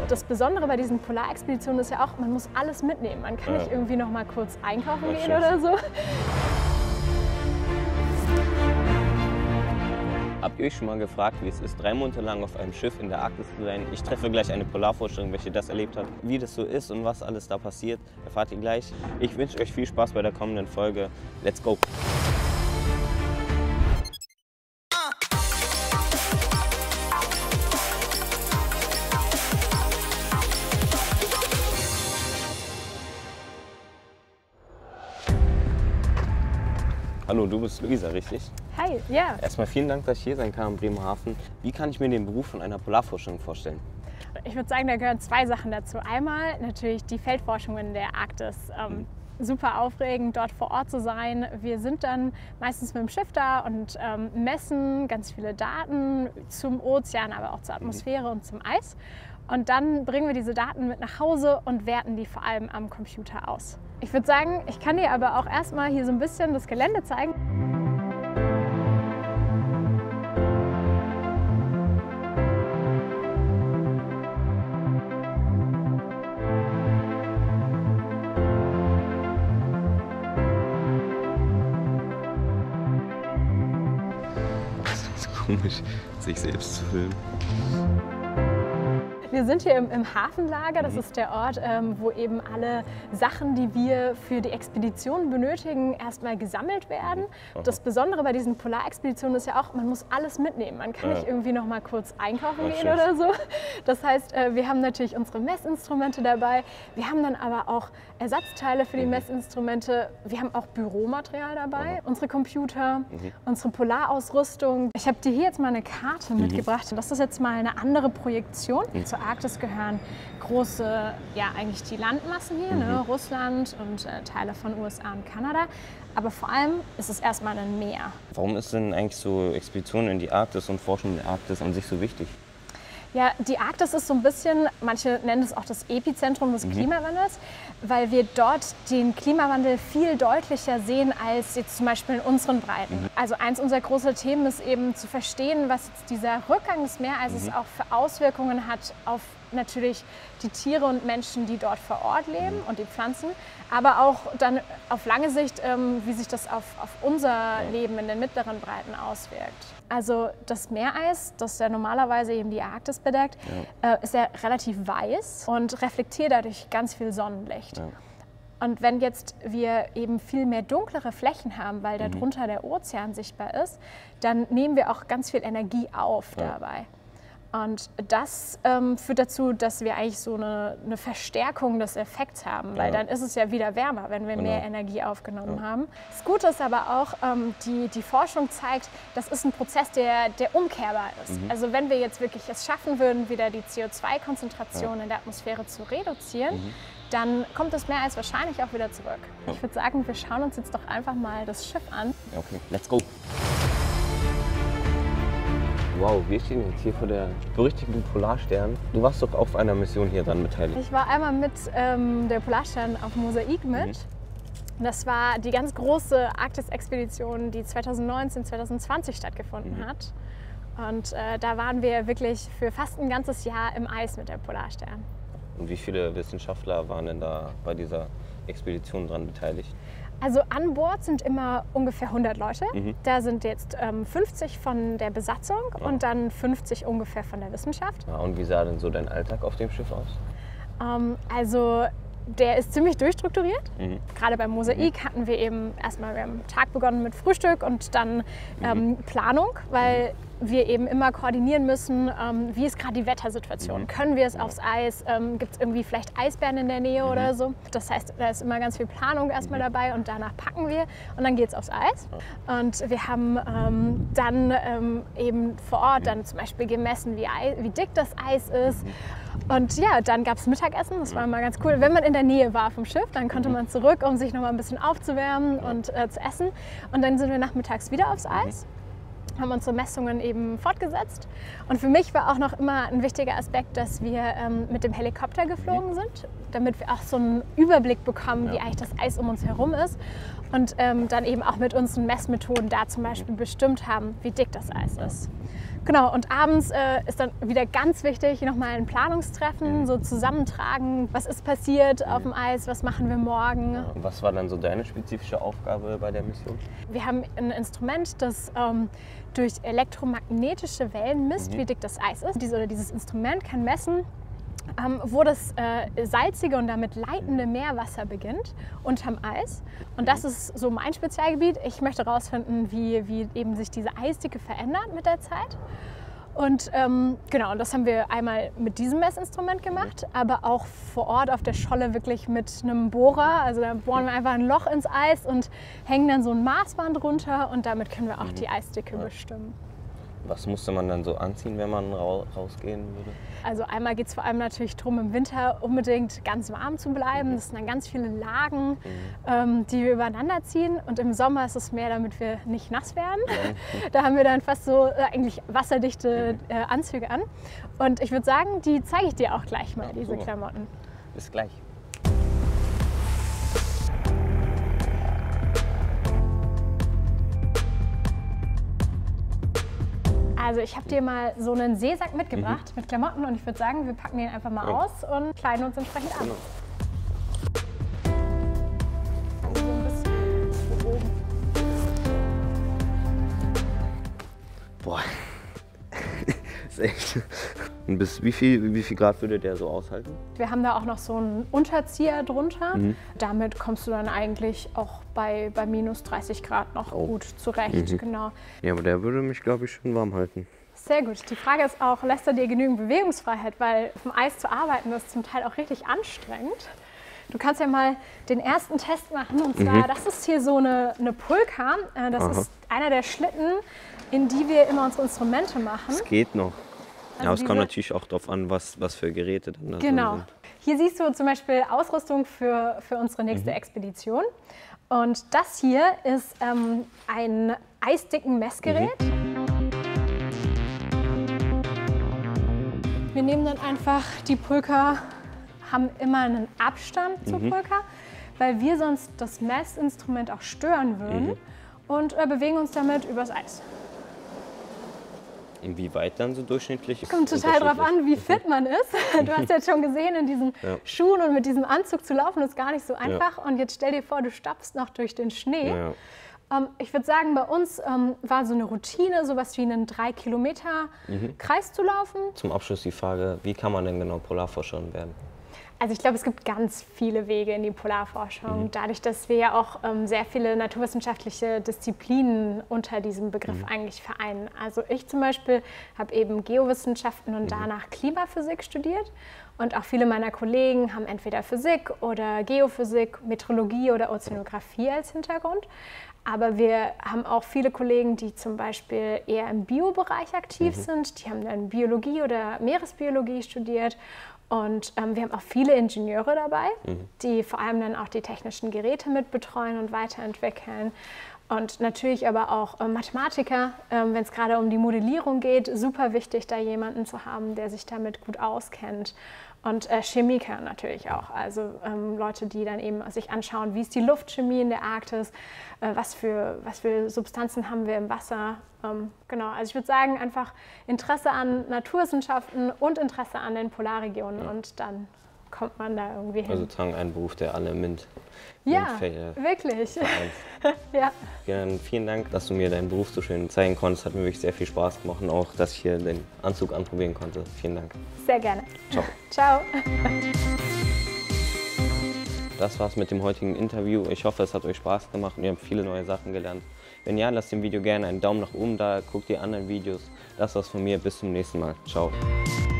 Das Besondere bei diesen Polarexpeditionen ist ja auch, man muss alles mitnehmen. Man kann nicht irgendwie noch mal kurz einkaufen gehen oder so. Habt ihr euch schon mal gefragt, wie es ist, 3 Monate lang auf einem Schiff in der Arktis zu sein? Ich treffe gleich eine Polarforscherin, welche das erlebt hat. Wie das so ist und was alles da passiert, erfahrt ihr gleich. Ich wünsche euch viel Spaß bei der kommenden Folge. Let's go! Hallo, du bist Luisa, richtig? Hi, ja. Erstmal vielen Dank, dass ich hier sein kann in Bremerhaven. Wie kann ich mir den Beruf von einer Polarforscherin vorstellen? Ich würde sagen, da gehören 2 Sachen dazu. Einmal natürlich die Feldforschung in der Arktis. Super aufregend, dort vor Ort zu sein. Wir sind dann meistens mit dem Schiff da und messen ganz viele Daten zum Ozean, aber auch zur Atmosphäre und zum Eis. Und dann bringen wir diese Daten mit nach Hause und werten die vor allem am Computer aus. Ich würde sagen, ich kann dir aber auch erstmal hier so ein bisschen das Gelände zeigen. Das ist komisch, sich selbst zu filmen. Wir sind hier im Hafenlager, das ist der Ort, wo eben alle Sachen, die wir für die Expedition benötigen, erstmal gesammelt werden. Das Besondere bei diesen Polarexpeditionen ist ja auch, man muss alles mitnehmen. Man kann nicht irgendwie noch mal kurz einkaufen gehen oder so. Das heißt, wir haben natürlich unsere Messinstrumente dabei, wir haben dann aber auch Ersatzteile für die Messinstrumente, wir haben auch Büromaterial dabei, unsere Computer, unsere Polarausrüstung. Ich habe dir hier jetzt mal eine Karte mitgebracht. Das ist jetzt mal eine andere Projektion. Zur Arktis gehören große, ja eigentlich die Landmassen hier, ne? Russland und Teile von USA und Kanada. Aber vor allem ist es erstmal ein Meer. Warum ist denn eigentlich so Expeditionen in die Arktis und Forschung in der Arktis an sich so wichtig? Ja, die Arktis ist so ein bisschen, manche nennen es auch das Epizentrum des Klimawandels, weil wir dort den Klimawandel viel deutlicher sehen als jetzt zum Beispiel in unseren Breiten. Also eins unserer großen Themen ist eben zu verstehen, was jetzt dieser Rückgang des Meereises auch für Auswirkungen hat auf natürlich die Tiere und Menschen, die dort vor Ort leben und die Pflanzen, aber auch dann auf lange Sicht, wie sich das auf unser Leben in den mittleren Breiten auswirkt. Also das Meereis, das ja normalerweise eben die Arktis bedeckt, ist ja relativ weiß und reflektiert dadurch ganz viel Sonnenlicht. Und wenn jetzt wir eben viel mehr dunklere Flächen haben, weil darunter der Ozean sichtbar ist, dann nehmen wir auch ganz viel Energie auf dabei. Und das führt dazu, dass wir eigentlich so eine Verstärkung des Effekts haben, weil dann ist es ja wieder wärmer, wenn wir mehr Energie aufgenommen haben. Das Gute ist aber auch, die Forschung zeigt, das ist ein Prozess, der umkehrbar ist. Also wenn wir jetzt wirklich es schaffen würden, wieder die CO2-Konzentration in der Atmosphäre zu reduzieren, dann kommt das Meereis wahrscheinlich auch wieder zurück. Ich würde sagen, wir schauen uns jetzt doch einfach mal das Schiff an. Okay, let's go! Wow, wir stehen jetzt hier vor der berüchtigten Polarstern. Du warst doch auf einer Mission hier dran beteiligt. Ich war einmal mit der Polarstern auf Mosaik mit. Das war die ganz große Arktis-Expedition, die 2019, 2020 stattgefunden hat. Und da waren wir wirklich für fast ein ganzes Jahr im Eis mit der Polarstern. Und wie viele Wissenschaftler waren denn da bei dieser Expedition dran beteiligt? Also an Bord sind immer ungefähr 100 Leute. Da sind jetzt 50 von der Besatzung und dann 50 ungefähr von der Wissenschaft. Und wie sah denn so dein Alltag auf dem Schiff aus? Also der ist ziemlich durchstrukturiert. Gerade beim Mosaik hatten wir eben erstmal, wir haben Tag begonnen mit Frühstück und dann Planung, weil wir eben immer koordinieren müssen, wie ist gerade die Wettersituation. Können wir es aufs Eis? Gibt es irgendwie vielleicht Eisbären in der Nähe oder so? Das heißt, da ist immer ganz viel Planung erstmal dabei und danach packen wir und dann geht es aufs Eis. Und wir haben dann eben vor Ort dann zum Beispiel gemessen, wie dick das Eis ist. Und ja, dann gab es Mittagessen, das war immer ganz cool. Wenn man in der Nähe war vom Schiff, dann konnte man zurück, um sich noch mal ein bisschen aufzuwärmen und zu essen. Und dann sind wir nachmittags wieder aufs Eis. Haben unsere Messungen eben fortgesetzt. Und für mich war auch noch immer ein wichtiger Aspekt, dass wir mit dem Helikopter geflogen sind, damit wir auch so einen Überblick bekommen, wie eigentlich das Eis um uns herum ist. Und dann eben auch mit unseren Messmethoden da zum Beispiel bestimmt haben, wie dick das Eis ist. Genau, und abends ist dann wieder ganz wichtig, nochmal ein Planungstreffen, so zusammentragen, was ist passiert auf dem Eis, was machen wir morgen. Und was war dann so deine spezifische Aufgabe bei der Mission? Wir haben ein Instrument, das durch elektromagnetische Wellen misst, wie dick das Eis ist. Dieses Instrument kann messen, wo das salzige und damit leitende Meerwasser beginnt, unterm Eis. Und das ist so mein Spezialgebiet. Ich möchte herausfinden, wie eben sich diese Eisdicke verändert mit der Zeit. Und genau, und das haben wir einmal mit diesem Messinstrument gemacht, aber auch vor Ort auf der Scholle wirklich mit einem Bohrer. Also da bohren wir einfach ein Loch ins Eis und hängen dann so ein Maßband runter und damit können wir auch die Eisdicke bestimmen. Was musste man dann so anziehen, wenn man rausgehen würde? Also einmal geht es vor allem natürlich darum, im Winter unbedingt ganz warm zu bleiben. Das sind dann ganz viele Lagen, die wir übereinander ziehen. Und im Sommer ist es mehr, damit wir nicht nass werden. Da haben wir dann fast so eigentlich wasserdichte Anzüge an. Und ich würde sagen, die zeige ich dir auch gleich mal, diese Klamotten. Bis gleich. Also ich habe dir mal so einen Seesack mitgebracht mit Klamotten und ich würde sagen, wir packen den einfach mal aus und kleiden uns entsprechend an. Also so ein bisschen hier oben. Boah, ist echt. Und bis wie viel Grad würde der so aushalten? Wir haben da auch noch so einen Unterzieher drunter. Damit kommst du dann eigentlich auch bei minus 30 Grad noch gut zurecht. Genau. Ja, aber der würde mich, glaube ich, schon warm halten. Sehr gut. Die Frage ist auch, lässt er dir genügend Bewegungsfreiheit? Weil auf dem Eis zu arbeiten, das ist zum Teil auch richtig anstrengend. Du kannst ja mal den ersten Test machen. Und zwar, das ist hier so eine Pulka. Das ist einer der Schlitten, in die wir immer unsere Instrumente machen. Es geht noch. Also ja, es kommt natürlich auch darauf an, was für Geräte dann da genau. sind. Hier siehst du zum Beispiel Ausrüstung für unsere nächste Expedition. Und das hier ist ein eisdicken Messgerät. Wir nehmen dann einfach die Pulka, haben immer einen Abstand zur Pulka, weil wir sonst das Messinstrument auch stören würden und bewegen uns damit übers Eis. Inwieweit dann so durchschnittlich? Kommt total drauf an, wie fit man ist. Du hast jetzt schon gesehen, in diesen Schuhen und mit diesem Anzug zu laufen, ist gar nicht so einfach. Und jetzt stell dir vor, du stapfst noch durch den Schnee. Ich würde sagen, bei uns war so eine Routine, sowas wie einen 3 Kilometer Kreis zu laufen. Zum Abschluss die Frage, wie kann man denn genau Polarforscherin werden? Also ich glaube, es gibt ganz viele Wege in die Polarforschung, dadurch, dass wir ja auch sehr viele naturwissenschaftliche Disziplinen unter diesem Begriff eigentlich vereinen. Also ich zum Beispiel habe eben Geowissenschaften und danach Klimaphysik studiert und auch viele meiner Kollegen haben entweder Physik oder Geophysik, Meteorologie oder Ozeanographie als Hintergrund. Aber wir haben auch viele Kollegen, die zum Beispiel eher im Biobereich aktiv sind. Die haben dann Biologie oder Meeresbiologie studiert. Und wir haben auch viele Ingenieure dabei, die vor allem dann auch die technischen Geräte mit betreuen und weiterentwickeln. Und natürlich aber auch Mathematiker, wenn es gerade um die Modellierung geht, super wichtig, da jemanden zu haben, der sich damit gut auskennt. Und Chemiker natürlich auch, also Leute, die dann eben sich anschauen, wie ist die Luftchemie in der Arktis, was für Substanzen haben wir im Wasser. Genau, also ich würde sagen, einfach Interesse an Naturwissenschaften und Interesse an den Polarregionen und dann kommt man da irgendwie hin. Also sozusagen ein Beruf, der alle MINT-Fächer wirklich. Ja. Ja, vielen Dank, dass du mir deinen Beruf so schön zeigen konntest. Hat mir wirklich sehr viel Spaß gemacht und auch, dass ich hier den Anzug anprobieren konnte. Vielen Dank. Sehr gerne. Ciao. Ciao. Das war's mit dem heutigen Interview. Ich hoffe, es hat euch Spaß gemacht und ihr habt viele neue Sachen gelernt. Wenn ja, lasst dem Video gerne einen Daumen nach oben da, guckt die anderen Videos. Das war's von mir, bis zum nächsten Mal. Ciao.